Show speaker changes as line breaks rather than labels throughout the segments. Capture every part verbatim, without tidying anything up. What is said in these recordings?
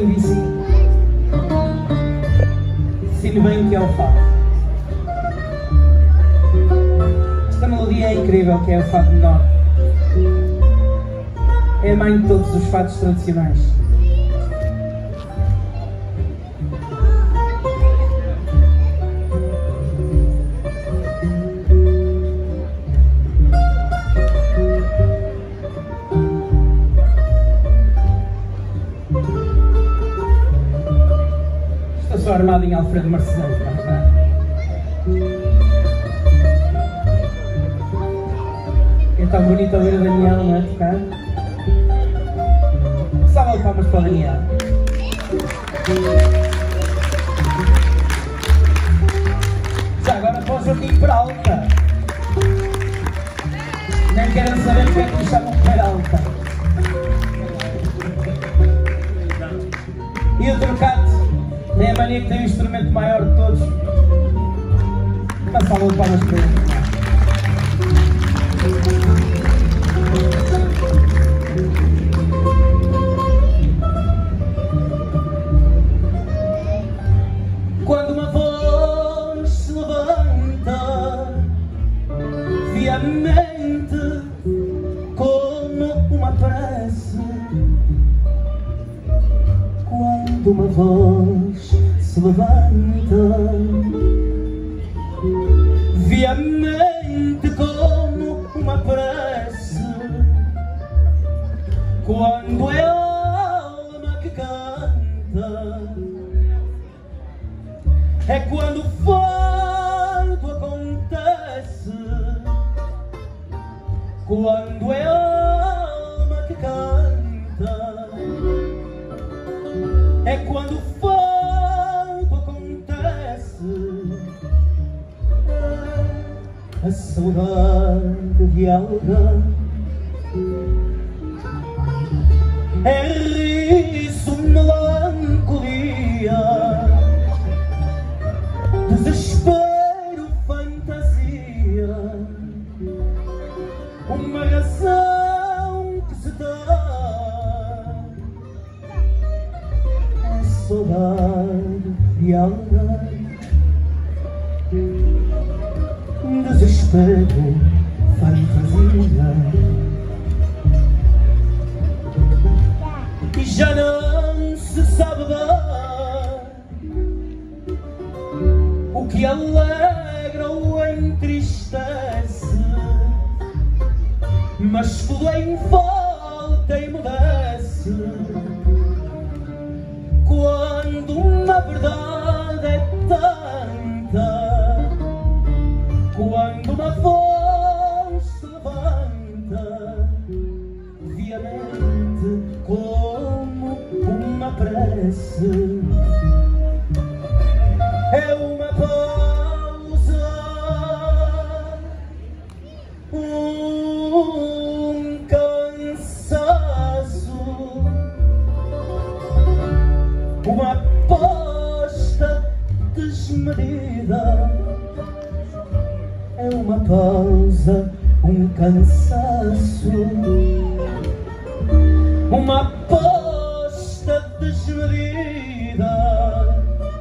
lindíssimo. Define bem o que é o fado. Esta melodia é incrível, que é o fado menor. É a mãe de todos os fados tradicionais. Estou só armado em Alfredo Marcelão, não está? É tão bonito ouvir o Daniel, não é? Tocar. Salva de palmas para o Daniel. Já agora para o Joaquim Peralta. Nem querem saber porque é que lhe chamam Peralta. E o Trocate tem a mania que tem o instrumento maior de todos. Uma salva de palmas para ele. Quando uma voz se levanta viamente como uma prece, quando uma voz se levanta viamente como uma prece, quando é a alma que canta, é quando o fardo acontece, quando é a alma que canta, é quando o fardo acontece, é a saudade de alguém, é riso, melancolia, desespero, fantasia, uma razão que se dá, é saudade de alguém, desespero, fantasia, e já não se sabe dar o que alegra ou entristece, mas tudo em volta emudece, quando na verdade é tanta, quando uma voz se levanta viamente como uma prece, é uma pausa, um cansaço, uma aposta desmedida, é uma pausa, um cansaço, uma aposta desmedida,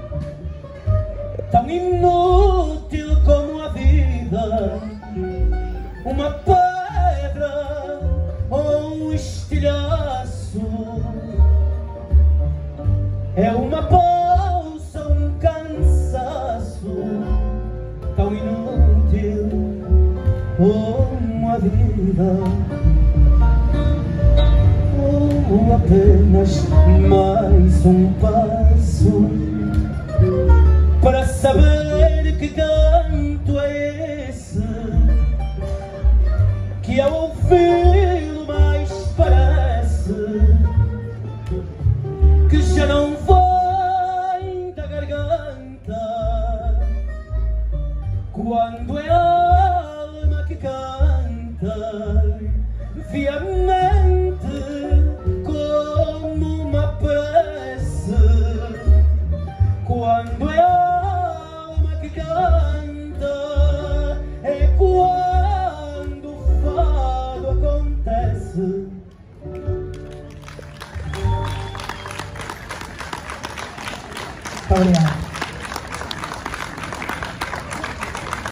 tão inútil como a vida, uma pedra ou um estilhaço, é uma pausa, um cansaço, tão inútil como a vida, ou apenas mais um passo para saber que canto é esse, que ao ouvi-lo mais parece que já não vem da garganta, quando é a alma que canta viamente como uma prece, quando é a alma que canta, é quando o fado acontece. Muito obrigado.